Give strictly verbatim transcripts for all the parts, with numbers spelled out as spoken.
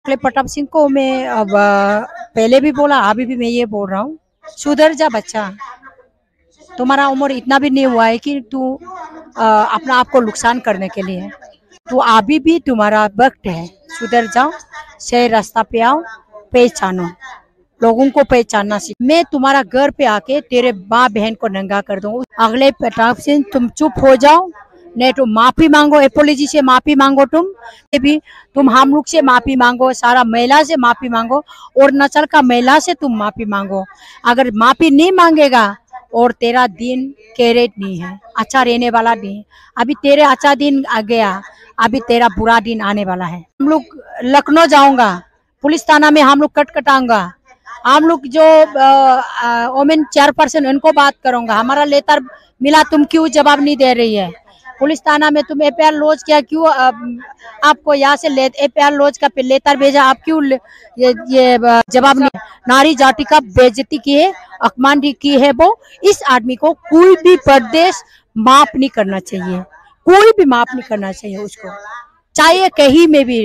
प्रताप सिंह को मैं अब अ, पहले भी बोला, अभी भी मैं ये बोल रहा हूँ, सुधर जा बच्चा। तुम्हारा उम्र इतना भी नहीं हुआ है कि तू अ, अपना आप को नुकसान करने के लिए। तो अभी भी तुम्हारा वक्त है, सुधर जाओ, सही रास्ता पे आओ, पहचानो, लोगों को पहचानना सीख। मैं तुम्हारा घर पे आके तेरे माँ बहन को नंगा कर दूंगा। अगले प्रताप सिंह तुम चुप हो जाओ, नहीं तो माफी मांगो, एपोलॉजी से माफी मांगो। तुम ये भी तुम हम लोग से माफी मांगो, सारा महिला से माफी मांगो, और नचल का महिला से तुम माफी मांगो। अगर माफी नहीं मांगेगा और तेरा दिन कैरेट नहीं है, अच्छा रहने वाला नहीं। अभी तेरे अच्छा दिन आ गया, अभी तेरा बुरा दिन आने वाला है। हम लोग लखनऊ जाऊंगा, पुलिस थाना में हम लोग कट कटाऊंगा। हम लोग जो वोमेन चेयरपर्सन उनको बात करूंगा, हमारा लेटर मिला, तुम क्यों जवाब नहीं दे रही है? पुलिस थाना में तुम एफ आई आर लॉज किया, क्यों आपको यहाँ से एफ आई आर लॉज का लेटर भेजा, आप क्यों ये, ये जवाब नहीं? नारी जाति का बेइज्जती की है, अपमान की है वो। इस आदमी को कोई भी प्रदेश माफ नहीं करना चाहिए, कोई भी माफ नहीं करना चाहिए उसको, चाहे कहीं में भी।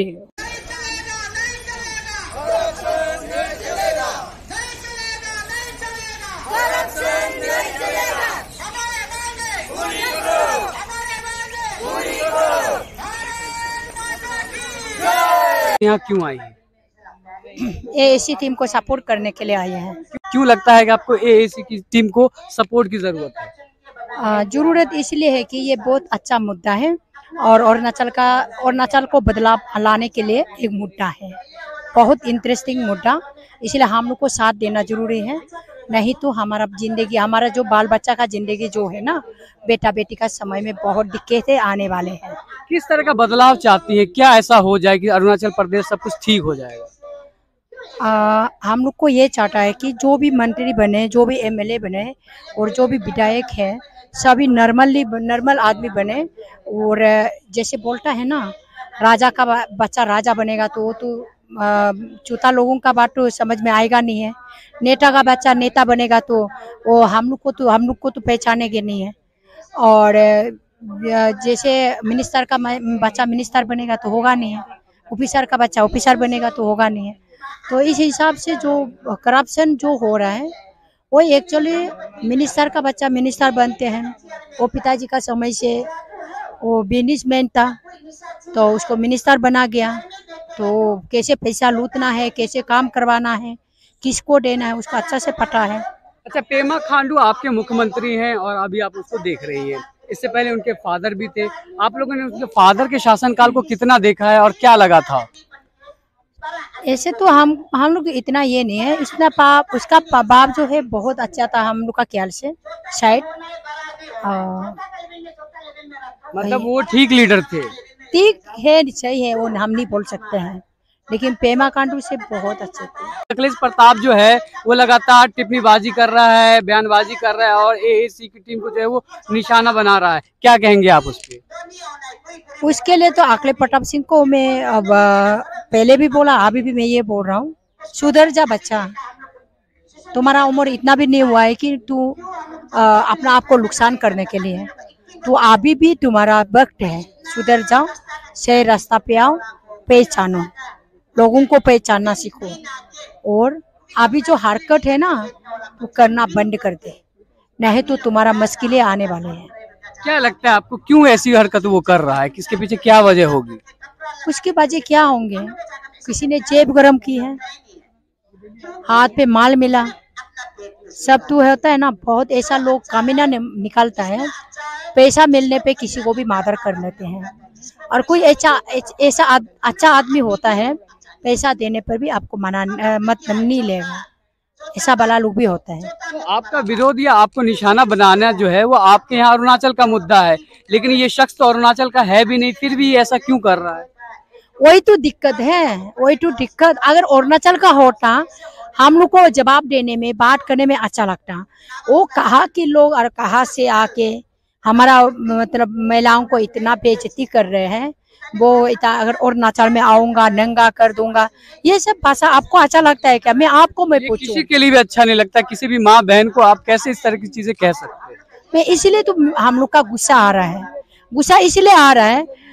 यहाँ क्यों आई है? ए ए सी टीम को सपोर्ट करने के लिए आए हैं। क्यों लगता है कि आपको ए ए सी की टीम को सपोर्ट की जरूरत है? जरूरत इसलिए है कि ये बहुत अच्छा मुद्दा है, और अरुणाचल का अरुणाचल को बदलाव लाने के लिए एक मुद्दा है, बहुत इंटरेस्टिंग मुद्दा। इसलिए हम लोग को साथ देना जरूरी है, नहीं तो हमारा जिंदगी, हमारा जो बाल बच्चा का जिंदगी जो है ना, बेटा बेटी का समय में बहुत दिक्कतें आने वाले हैं। किस तरह का बदलाव चाहती है? क्या ऐसा हो जाए कि अरुणाचल प्रदेश सब कुछ ठीक हो जाएगा? आ, हम लोग को ये चाहता है कि जो भी मंत्री बने, जो भी एम एल ए बने, और जो भी विधायक है, सभी नॉर्मली नॉर्मल आदमी बने। और जैसे बोलता है ना, राजा का बच्चा राजा बनेगा, तो वो तो चूता लोगों का बात तो समझ में आएगा नहीं है। नेता का बच्चा नेता बनेगा, तो वो हम लोग को तो हम लोग को तो पहचानेंगे नहीं है। और जैसे मिनिस्टर का बच्चा मिनिस्टर बनेगा तो होगा नहीं है, ऑफिसर का बच्चा ऑफिसर बनेगा तो होगा नहीं है। तो इस हिसाब से जो करप्शन जो हो रहा है, वो एक्चुअली मिनिस्टर का बच्चा मिनिस्टर बनते हैं। वो पिताजी का समय से वो बिजनेसमैन था, तो उसको मिनिस्टर बना गया। तो कैसे पैसा लूटना है, कैसे काम करवाना है, किसको देना है, उसको अच्छा से पता है। अच्छा, पेमा खांडू आपके मुख्यमंत्री हैं और अभी आप उसको देख रही हैं। इससे पहले उनके फादर भी थे। आप लोगों ने उनके फादर के शासनकाल को कितना देखा है और क्या लगा था? ऐसे तो हम हम लोग इतना ये नहीं है, इसका बाप उसका बाप जो है बहुत अच्छा था हम लोग का ख्याल से, शायद। मतलब वो ठीक लीडर थे? ठीक है, सही है, वो हम नहीं बोल सकते हैं, लेकिन पेमा खांडू से बहुत अच्छे थे। अखिलेश प्रताप जो है वो लगातार टिप्पणीबाजी कर रहा है, बयानबाजी कर रहा है, और ए ए सी की टीम को जो है वो निशाना बना रहा है। क्या कहेंगे आप उस पे? उसके लिए तो अखिलेश प्रताप सिंह को मैं अब पहले भी बोला, अभी भी मैं ये बोल रहा हूँ, सुधर जा बच्चा। तुम्हारा उम्र इतना भी नहीं हुआ है कि तू अपना आप को नुकसान करने के लिए। तो अभी भी तुम्हारा वक्त है, सुधर जाओ, सही रास्ता पे आओ, पहचानो, लोगों को पहचानना सीखो। और अभी जो हरकत है ना, वो करना बंद कर दे, नहीं तो तुम्हारा मुश्किलें आने वाले हैं। क्या लगता है आपको, क्यों ऐसी हरकत वो कर रहा है? किसके पीछे क्या वजह होगी? उसके वजह क्या होंगे? किसी ने जेब गरम की है, हाथ पे माल मिला, सब तो होता है ना। बहुत ऐसा लोग कामिना निकालता है, पैसा मिलने पे किसी को भी मादर कर लेते हैं। और कोई ऐसा ऐसा अच्छा आदमी होता है, पैसा देने पर भी आपको मना मत नहीं लेगा, ऐसा भला लोग भी होता है। तो आपका विरोध या आपको निशाना बनाना जो है वो आपके यहाँ अरुणाचल का मुद्दा है, लेकिन ये शख्स तो अरुणाचल का है भी नहीं, फिर भी ऐसा क्यों कर रहा है? वही तो दिक्कत है, वही तो दिक्कत। अगर अरुणाचल का होता, हम लोग को जवाब देने में, बात करने में अच्छा लगता। वो कहा कि लोग और कहा से आके हमारा मतलब महिलाओं को इतना बेइज्जती कर रहे हैं, वो अगर अरुणाचल में आऊंगा नंगा कर दूंगा, ये सब भाषा आपको अच्छा लगता है क्या? मैं आपको मैं पूछूं, किसी के लिए भी अच्छा नहीं लगता। किसी भी माँ बहन को आप कैसे इस तरह की चीजें कह सकते हैं? मैं इसलिए तो हम लोग का गुस्सा आ रहा है, गुस्सा इसलिए आ रहा है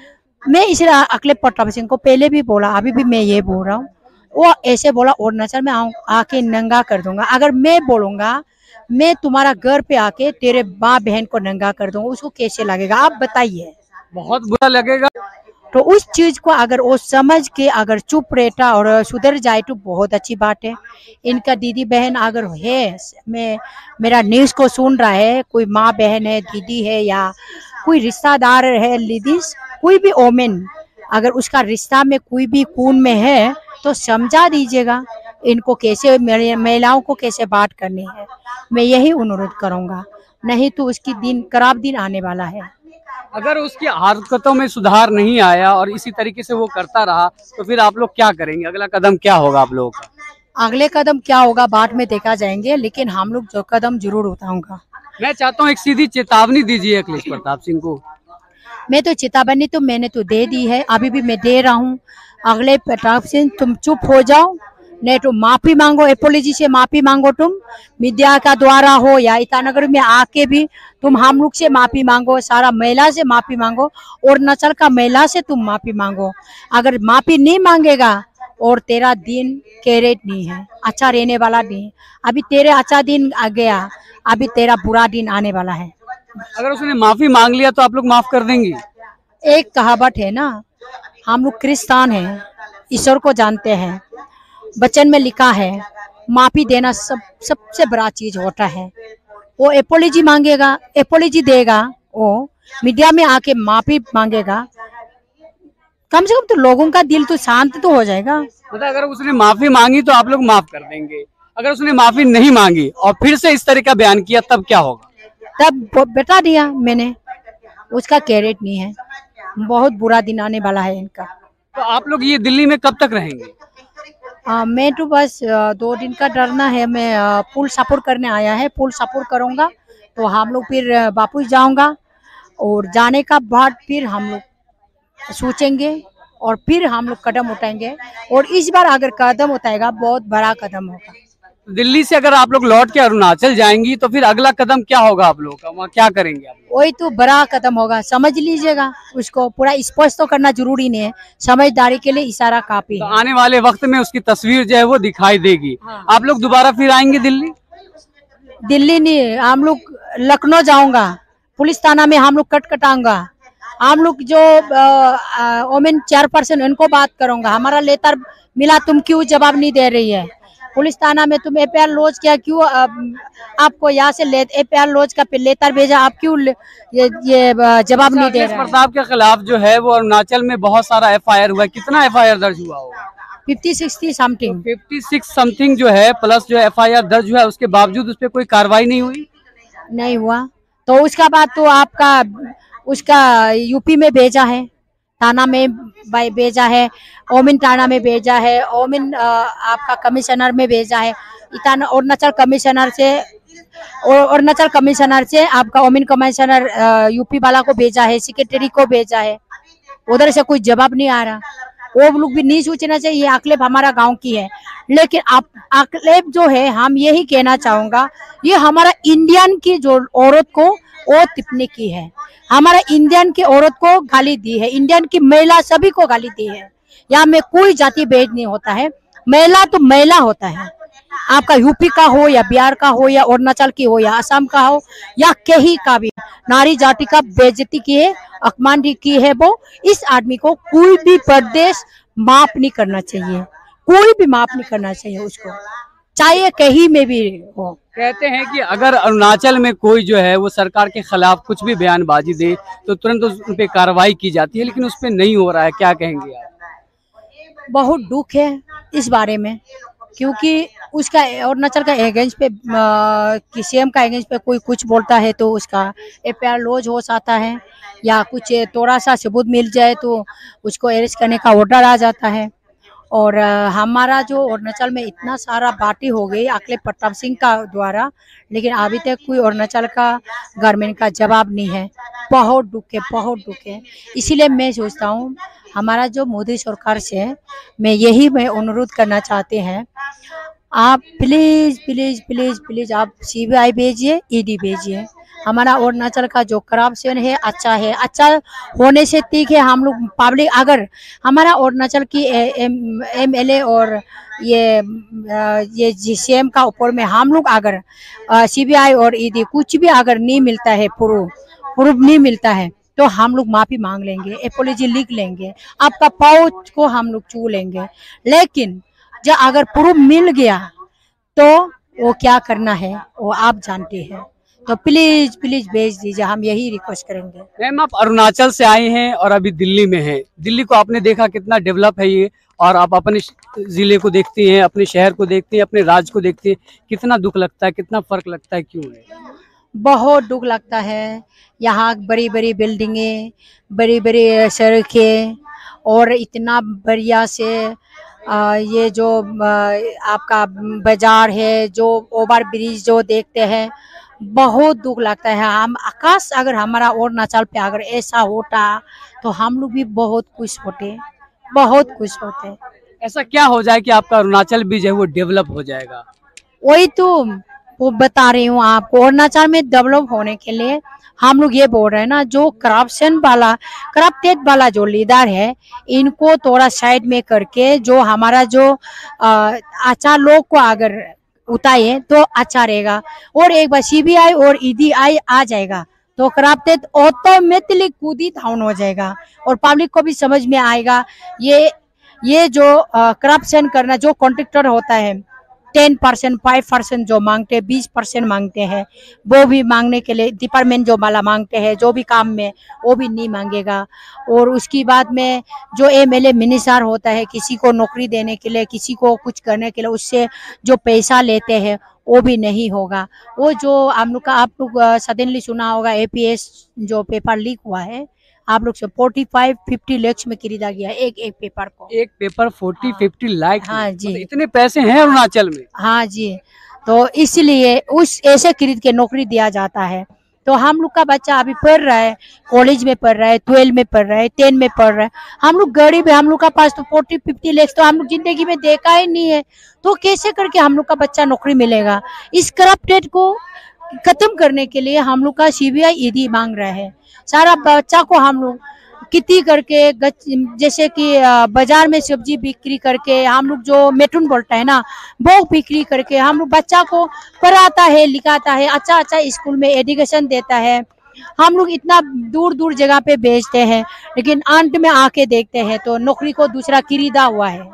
मैं इसलिए अखिलेश प्रताप सिंह को पहले भी बोला, अभी भी मैं ये बोल रहा हूँ, वो ऐसे बोला अरुणाचल में आऊं आके नंगा कर दूंगा। अगर मैं बोलूंगा मैं तुम्हारा घर पे आके तेरे माँ बहन को नंगा कर दूंगा, उसको कैसे लगेगा आप बताइए। बहुत बुरा लगेगा। तो उस चीज को अगर वो समझ के अगर चुप रहता और सुधर जाए तो बहुत अच्छी बात है। इनका दीदी बहन अगर है, मैं मेरा न्यूज को सुन रहा है, कोई माँ बहन है, दीदी है या कोई रिश्तेदार है, लेडीज कोई भी ओमेन अगर उसका रिश्ता में कोई भी खून में है तो समझा दीजिएगा इनको कैसे महिलाओं को कैसे बात करनी है। मैं यही अनुरोध करूंगा, नहीं तो उसकी दिन खराब दिन आने वाला है। अगर उसकी हरकतों में सुधार नहीं आया और इसी तरीके से वो करता रहा तो फिर आप लोग क्या करेंगे? अगला कदम क्या होगा आप लोगों का? अगले कदम क्या होगा बाद में देखा जाएंगे, लेकिन हम लोग जो कदम जरूर उठाऊंगा। मैं चाहता हूँ एक सीधी चेतावनी दीजिए अखिलेश प्रताप सिंह को। मैं तो चेतावनी तो मैंने तो दे दी है, अभी भी मैं दे रहा हूँ। अगले प्रताप सिंह तुम चुप हो जाओ, नहीं तो माफी मांगो, एपोलॉजी से माफी मांगो। तुम मीडिया का द्वारा हो या ईटानगर में आके भी तुम हम लोग से माफी मांगो, सारा महिला से माफी मांगो और अरुणाचल का महिला से तुम माफी मांगो। अगर माफी नहीं मांगेगा और तेरा दिन कैरेट नहीं है, अच्छा रहने वाला नहीं। अभी तेरे अच्छा दिन आ गया, अभी तेरा बुरा दिन आने वाला है। अगर उसने माफी मांग लिया तो आप लोग माफ कर देंगी? एक कहावत है ना, हम लोग क्रिस्तान हैं, ईश्वर को जानते हैं, वचन में लिखा है माफी देना सब सबसे बड़ा चीज होता है। वो एपोलॉजी मांगेगा, एपोलॉजी देगा, वो मीडिया में आके माफी मांगेगा, कम से कम तो लोगों का दिल तो शांत तो हो जाएगा। मतलब अगर उसने माफी मांगी तो आप लोग माफ कर देंगे, अगर उसने माफी नहीं मांगी और फिर से इस तरह का बयान किया तब क्या होगा? तब बता दिया मैंने, उसका कैरेट नहीं है, बहुत बुरा दिन आने वाला है इनका। तो आप लोग ये दिल्ली में कब तक रहेंगे? आ, मैं तो बस आ, दो दिन का डरना है। मैं आ, पुल सपोर्ट करने आया है, पुल सपोर्ट करूंगा तो हम लोग फिर वापस जाऊंगा और जाने का बाद फिर हम लोग सोचेंगे और फिर हम लोग कदम उठाएंगे। और इस बार अगर कदम उठाएगा बहुत बड़ा कदम होगा। दिल्ली से अगर आप लोग लौट के अरुणाचल जाएंगी तो फिर अगला कदम क्या होगा आप लोगों का? वहाँ क्या करेंगे आप लोग? वही तो बड़ा कदम होगा, समझ लीजिएगा। उसको पूरा स्पष्ट तो करना जरूरी नहीं है, समझदारी के लिए इशारा काफी तो है। आने वाले वक्त में उसकी तस्वीर जो है वो दिखाई देगी। हाँ। आप लोग दोबारा फिर आएंगे दिल्ली? दिल्ली नहीं, हम लोग लखनऊ जाऊंगा, पुलिस थाना में हम लोग कटकटाऊंगा। हम लोग जो वोमेन चेयरपर्सन उनको बात करूंगा, हमारा लेटर मिला, तुम क्यों जवाब नहीं दे रही है? पुलिस थाना में तुम एफ आई आर लॉज किया, क्यों आपको यहाँ से एफ आई आर लॉज का लेटर भेजा, आप क्यों ये, ये जवाब नहीं दे रहे? प्रताप के खिलाफ जो है वो अरुणाचल में बहुत सारा एफ आई आर हुआ है। कितना एफ आई आर दर्ज हुआ होगा? Fifty sixty something. Fifty six something जो है प्लस जो एफ आई आर दर्ज हुआ है, उसके बावजूद उस पर कोई कार्रवाई नहीं हुई? नहीं हुआ तो उसका बाद तो आपका उसका यूपी में भेजा है, थाना में भेजा है, ओमिन थाना में भेजा है, ओमिन आपका कमिश्नर में भेजा है, इतना अरुणाचल कमिश्नर से अरुणाचल कमिश्नर से आपका ओमिन कमिश्नर यूपी वाला को भेजा है, सेक्रेटरी को भेजा है, उधर से कोई जवाब नहीं आ रहा। वो लोग भी नहीं सोचना चाहिए अखलेब हमारा गांव की है, लेकिन आप अखलेब जो है, हम यही कहना चाहूंगा, ये हमारा इंडियन की जो औरत को वो टिप्पणी की है, हमारा इंडियन की औरत को गाली दी है, इंडियन की महिला सभी को गाली दी है। यहाँ में कोई जाति भेद नहीं होता है, महिला तो महिला होता है। आपका यूपी का हो या बिहार का हो या अरुणाचल की हो या असम का हो या कहीं का भी, नारी जाति का बेइज्जती की है, अपमान की है, वो इस आदमी को कोई भी प्रदेश माफ नहीं करना चाहिए, कोई भी माफ नहीं करना चाहिए उसको, चाहे कहीं में भी हो। कहते हैं कि अगर अरुणाचल में कोई जो है वो सरकार के खिलाफ कुछ भी बयानबाजी दे तो तुरंत उस पे कार्रवाई की जाती है, लेकिन उस पे नहीं हो रहा है, क्या कहेंगे आप? बहुत दुख है इस बारे में, क्योंकि उसका अरुणाचल का अगेंस्ट पे कि सीएम का अगेंस्ट पे कोई कुछ बोलता है तो उसका एफ आई आर लॉज हो जाता है, या कुछ थोड़ा सा सबूत मिल जाए तो उसको अरेस्ट करने का ऑर्डर आ जाता है। और हमारा जो अरुणाचल में इतना सारा बाटी हो गई अखलेब प्रताप सिंह का द्वारा, लेकिन अभी तक कोई अरुणाचल का गवर्नमेंट का जवाब नहीं है। बहुत दुख है, बहुत दुख है। इसीलिए मैं सोचता हूँ हमारा जो मोदी सरकार से मैं यही मैं अनुरोध करना चाहते हैं, आप प्लीज प्लीज प्लीज प्लीज आप सी बी आई भेजिए, ई डी भेजिए, हमारा अरुणाचल का जो करप्शन है अच्छा है, अच्छा होने से ठीक है। हम लोग पब्लिक अगर हमारा अरुणाचल की एम एल ए और ये अ, ये जी सी एम का ऊपर में हम लोग अगर सी बी आई और ई डी कुछ भी अगर नहीं मिलता है, प्रूफ प्रूफ नहीं मिलता है, तो हम लोग माफी मांग लेंगे, एपोलॉजी लिख लेंगे, आपका पाँव को हम लोग छू लेंगे। लेकिन जब अगर प्रूफ मिल गया तो वो क्या करना है वो आप जानते हैं। तो प्लीज प्लीज भेज दीजिए, हम यही रिक्वेस्ट करेंगे। मैम आप अरुणाचल से आई हैं और अभी दिल्ली में हैं। दिल्ली को आपने देखा कितना डेवलप है ये, और आप अपने जिले को देखती हैं, अपने शहर को देखती हैं, अपने राज्य को देखती हैं, कितना दुख लगता है, कितना फर्क लगता है, क्यों है? बहुत दुख लगता है। यहाँ बड़ी बड़ी बिल्डिंगें, बड़ी बड़ी सड़कें, और इतना बढ़िया से आ, ये जो आ, आपका बाजार है, जो ओवर ब्रिज जो देखते हैं, बहुत दुख लगता है। हम आकाश अगर हमारा अरुणाचल पे अगर ऐसा होता तो हम लोग भी बहुत खुश होते, बहुत खुश होते। ऐसा क्या हो जाए कि आपका अरुणाचल भी जो है वो डेवलप हो जाएगा? वही तो वो बता रही हूँ आपको, अरुणाचल में डेवलप होने के लिए हम लोग ये बोल रहे हैं ना, जो करप्शन वाला करप्टेड वाला जो लीडर है, इनको थोड़ा साइड में करके जो हमारा जो अच्छा लोग को अगर उठाए तो अच्छा रहेगा। और एक बार सी बी आई और ई डी आई आ जाएगा तो करप्टेड ऑटोमेटिकली खुद ही डाउन हो जाएगा, और पब्लिक को भी समझ में आएगा ये ये जो करप्शन करना, जो कॉन्ट्रैक्टर होता है टेन परसेंट फाइव परसेंट जो मांगते हैं, बीस परसेंट मांगते हैं, वो भी मांगने के लिए डिपार्टमेंट जो माला मांगते हैं, जो भी काम में वो भी नहीं मांगेगा। और उसकी बाद में जो एम एल ए मिनिस्टर होता है, किसी को नौकरी देने के लिए, किसी को कुछ करने के लिए उससे जो पैसा लेते हैं वो भी नहीं होगा। वो जो हम लोग का आप लोग सडनली सुना होगा ए पी एस जो पेपर लीक हुआ है, आप लोग से फोर्टी फाइव फिफ्टी लैक्स में खरीदा गया एक एक पेपर को। एक पेपर फोर्टी हाँ, फिफ्टी लाख? हाँ जी, मतलब इतने पैसे हैं अरुणाचल में? हाँ जी। तो इसलिए उस ऐसे खरीद के नौकरी दिया जाता है। तो हम लोग का बच्चा अभी पढ़ रहा है, कॉलेज में पढ़ रहा है, ट्वेल्व में पढ़ रहा है, टेन में पढ़ रहा है। हम लोग गरीब है, हम लोग का पास तो फोर्टी फिफ्टी लैक्स तो हम लोग जिंदगी में देखा ही नहीं है। तो कैसे करके हम लोग का बच्चा नौकरी मिलेगा? इस करप्टेड को खत्म करने के लिए हम लोग का C B I E D मांग रहा है। सारा बच्चा को हम लोग कितनी करके गच, जैसे कि बाजार में सब्जी बिक्री करके, हम लोग जो मेटून बोलता है ना, वो बिक्री करके हम लोग बच्चा को पढ़ाता है, लिखाता है, अच्छा अच्छा स्कूल में एजुकेशन देता है। हम लोग इतना दूर दूर जगह पे भेजते हैं, लेकिन अंत में आके देखते हैं तो नौकरी को दूसरा खरीदा हुआ है,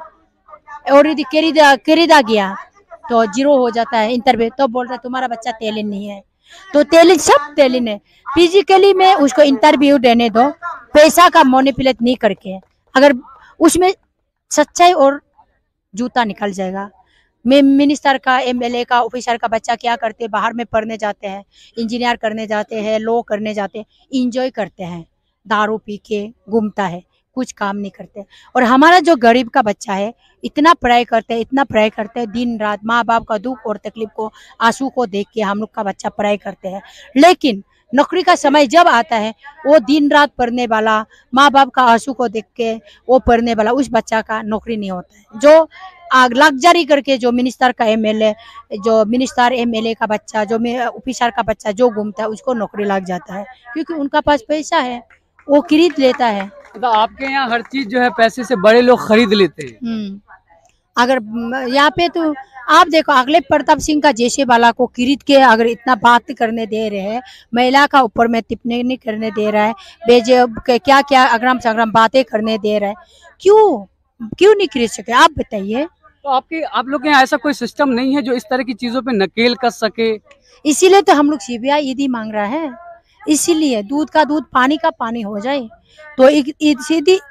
और यदि खरीदा खरीदा गया तो जीरो हो जाता है इंटरव्यू। तो बोलता है तुम्हारा बच्चा टैलेंट नहीं है। तो टैलेंट सब टैलेंट है, फिजिकली में उसको इंटरव्यू देने दो, पैसा का मैनिपुलेट नहीं करके। अगर उसमें सच्चाई और जूता निकल जाएगा। मैं मिनिस्टर का, एम एल ए का, ऑफिसर का बच्चा क्या करते हैं, बाहर में पढ़ने जाते हैं, इंजीनियर करने जाते हैं, लॉ करने जाते हैं, इंजॉय करते हैं, दारू पी के घूमता है, कुछ काम नहीं करते। और हमारा जो गरीब का बच्चा है, इतना पढ़ाई करते हैं, इतना पढ़ाई करते हैं, दिन रात माँ बाप का दुख और तकलीफ को, आंसू को देख के हम लोग का बच्चा पढ़ाई करते हैं। लेकिन नौकरी का समय जब आता है, वो दिन रात पढ़ने वाला, माँ बाप का आंसू को देख के वो पढ़ने वाला, उस बच्चा का नौकरी नहीं होता है। जो लग्जरी करके जो मिनिस्टर का एम एल ए, जो मिनिस्टर एम एल ए का बच्चा, जो ऑफिसर का बच्चा जो घूमता है, उसको नौकरी लग जाता है, क्योंकि उनका पास पैसा है, वो खरीद लेता है। तो आपके यहाँ हर चीज जो है पैसे से बड़े लोग खरीद लेते हैं। अगर यहाँ पे तो आप देखो, अगले प्रताप सिंह का जैसे वाला को खरीद के अगर इतना बात करने दे रहे हैं, महिला का ऊपर में टिप्पणी नहीं करने दे रहा है, बेजे क्या क्या अग्राम सग्राम बातें करने दे रहा है, क्यों क्यों नहीं खरीद सके? आप बताइए। तो आपके आप लोग के यहाँ ऐसा कोई सिस्टम नहीं है जो इस तरह की चीजों पे नकेल कर सके? इसीलिए तो हम लोग सी बी आई ईडी मांग रहा है, इसीलिए दूध का दूध पानी का पानी हो जाए। तो सीधी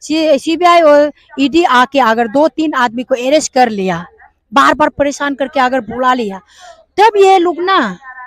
सी बी आई और ई डी आके अगर दो तीन आदमी को अरेस्ट कर लिया, बार बार परेशान करके अगर बुला लिया, तब ये लोग ना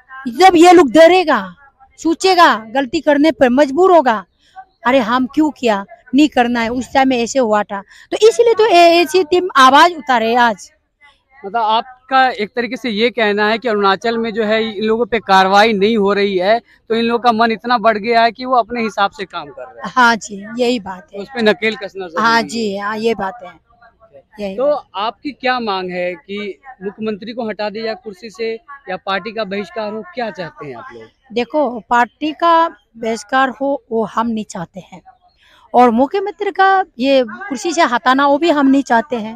जब ये लोग डरेगा, सोचेगा, गलती करने पर मजबूर होगा, अरे हम क्यों किया, नहीं करना है, उस टाइम में ऐसे हुआ था। तो इसलिए तो ऐसी टीम आवाज उतारे आज। मतलब आपका एक तरीके से ये कहना है कि अरुणाचल में जो है इन लोगों पे कार्रवाई नहीं हो रही है, तो इन लोगों का मन इतना बढ़ गया है कि वो अपने हिसाब से काम कर रहे हैं। हाँ जी, यही बात है, उस पे नकेल कसना जरूरी हाँ है। जी, हाँ ये बात है, यही तो आपकी क्या मांग है कि मुख्यमंत्री को हटा दिया कुर्सी से या पार्टी का बहिष्कार हो, क्या चाहते हैं आप लोग? देखो, पार्टी का बहिष्कार हो वो हम नहीं चाहते हैं, और मुख्यमंत्री का ये कुर्सी से हटाना वो भी हम नहीं चाहते हैं।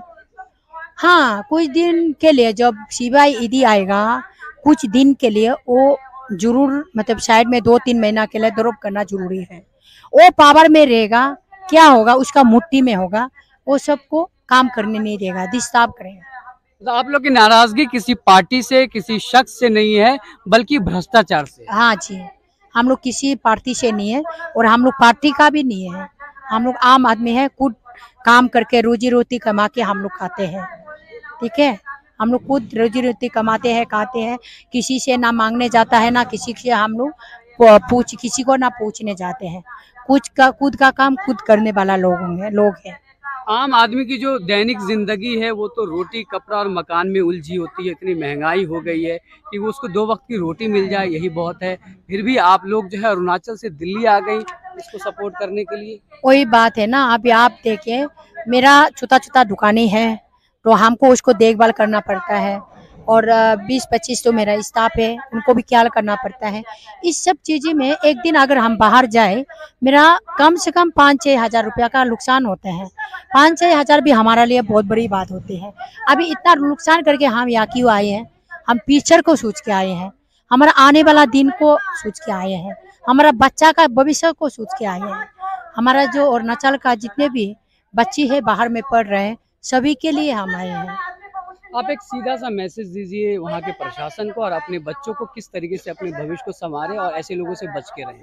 हाँ, कुछ दिन के लिए जब सिवाय ईदी आएगा, कुछ दिन के लिए वो जरूर, मतलब साइड में दो तीन महीना के लिए ड्रॉप करना जरूरी है। वो पावर में रहेगा, क्या होगा उसका मुट्ठी में होगा, वो सबको काम करने नहीं देगा, डिस्टर्ब करेगा। तो आप लोग की नाराजगी किसी पार्टी से, किसी शख्स से नहीं है, बल्कि भ्रष्टाचार से। हाँ जी, हम लोग किसी पार्टी से नहीं है, और हम लोग पार्टी का भी नहीं है। हम लोग आम आदमी है, खुद काम करके रोजी रोटी कमा के हम लोग खाते हैं। ठीक है, हम लोग खुद रोजी रोटी कमाते हैं, खाते हैं, किसी से ना मांगने जाता है, ना किसी से हम लोग पूछ किसी को ना पूछने जाते हैं। कुछ का खुद का काम खुद करने वाला लोग होंगे लोग हैं। आम आदमी की जो दैनिक जिंदगी है वो तो रोटी कपड़ा और मकान में उलझी होती है। इतनी महंगाई हो गई है कि वो उसको दो वक्त की रोटी मिल जाए यही बहुत है। फिर भी आप लोग जो है अरुणाचल से दिल्ली आ गई इसको सपोर्ट करने के लिए। वही बात है ना, अभी आप देखिए, मेरा छोटा छोटा दुकानें है, तो हमको उसको देखभाल करना पड़ता है, और बीस पच्चीस तो मेरा स्टाफ है, उनको भी ख्याल करना पड़ता है। इस सब चीज़ें में एक दिन अगर हम बाहर जाए, मेरा कम से कम पाँच छः हज़ार रुपया का नुकसान होता है। पाँच छः हज़ार भी हमारे लिए बहुत बड़ी बात होती है। अभी इतना नुकसान करके हम यहाँ क्यों आए हैं? हम फ्यूचर को सोच के आए हैं, हमारा आने वाला दिन को सोच के आए हैं, हमारा बच्चा का भविष्य को सोच के आए हैं। हमारा जो अरुणाचल का जितने भी बच्चे हैं बाहर में पढ़ रहे हैं, सभी के लिए हम आए हैं। आप एक सीधा सा मैसेज दीजिए वहाँ के प्रशासन को और अपने बच्चों को किस तरीके से अपने भविष्य को संवारें और ऐसे लोगों से बच के रहें।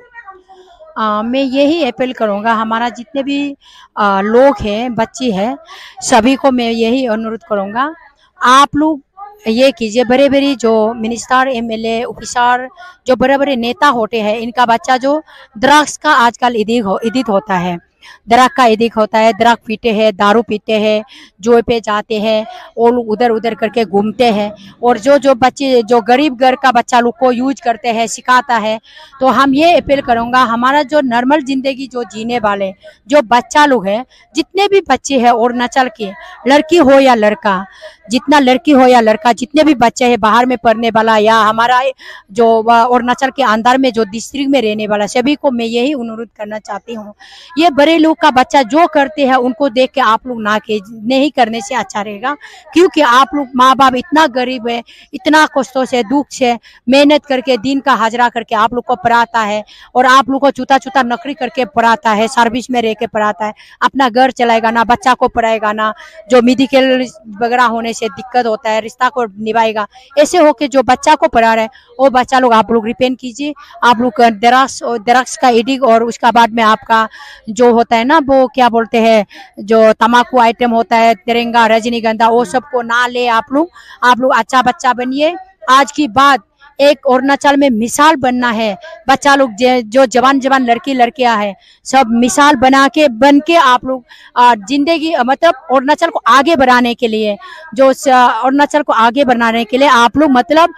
आ, मैं यही अपील करूँगा, हमारा जितने भी आ, लोग हैं, बच्चे हैं, सभी को मैं यही अनुरोध करूँगा, आप लोग ये कीजिए, बड़े बड़े जो मिनिस्टर, एमएलए, ऑफिसर, जो बड़े बड़े नेता होते हैं, इनका बच्चा जो ड्रग्स का आजकल एडिक्ट हो एडिक्ट होता है, ड्रग का एडिक्ट होता है, ड्रग पीते हैं, दारू पीते हैं, जो पे जाते हैं, वो लोग उधर उधर करके घूमते हैं। और जो जो बच्चे जो गरीब घर का बच्चा लोग को यूज करते हैं, सिखाता है। तो हम ये अपील करूँगा, हमारा जो नॉर्मल जिंदगी जो जीने वाले जो बच्चा लोग हैं, जितने भी बच्चे हैं अरुणाचल के, लड़की हो या लड़का, जितना लड़की हो या लड़का, जितने भी बच्चे हैं बाहर में पढ़ने वाला या हमारा जो अरुणाचल के अंदर में जो डिस्ट्रिक्ट में रहने वाला, सभी को मैं यही अनुरोध करना चाहती हूँ, ये बड़े लोग का बच्चा जो करते हैं उनको देख के आप लोग ना के नहीं करने से अच्छा रहेगा। क्योंकि आप लोग माँ बाप इतना गरीब है, इतना कष्टों से दुख से मेहनत करके दिन का हाजरा करके आप लोग को पढ़ाता है, और आप लोग को चूता चूता नौकरी करके पढ़ाता है, सर्विस में रह के पढ़ाता है, अपना घर चलाएगा ना, बच्चा को पढ़ाएगा ना, जो मेडिकल वगैरह होने से दिक्कत होता है रिश्ता को निभाएगा। ऐसे होके जो बच्चा को पढ़ा रहे वो बच्चा लोग आप लोग रिपेन कीजिए। आप लोग ड्रग्स और ड्रग्स का एडिक्ट, और उसका बाद में आपका जो होता है ना, वो क्या बोलते हैं, जो तम्बाकू आइटम होता है, तिरंगा, रजनीगंधा, वो सबको ना ले आप लोग। आप लोग अच्छा बच्चा बनिए। आज की बात एक अरुणाचल में मिसाल बनना है। बच्चा लोग जो जवान जवान लड़की लड़कियां हैं, सब मिसाल बना के बन के आप लोग जिंदगी, मतलब अरुणाचल को आगे बढ़ाने के लिए, जो अरुणाचल को आगे बढ़ाने के लिए आप लोग, मतलब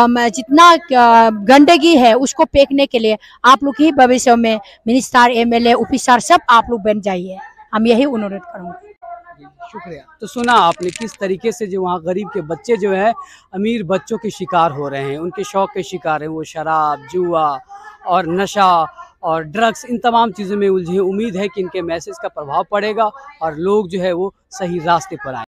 जितना गंदगी है उसको फेंकने के लिए आप लोग ही भविष्य में मिनिस्टर, एमएलए, ऑफिसर सब आप लोग बन जाइए। हम यही अनुरोध करूँगा। शुक्रिया। तो सुना आपने किस तरीके से जो वहाँ गरीब के बच्चे जो है अमीर बच्चों के शिकार हो रहे हैं, उनके शौक के शिकार हैं, वो शराब, जुआ और नशा और ड्रग्स, इन तमाम चीज़ों में उलझे। उम्मीद है कि इनके मैसेज का प्रभाव पड़ेगा और लोग जो है वो सही रास्ते पर आए।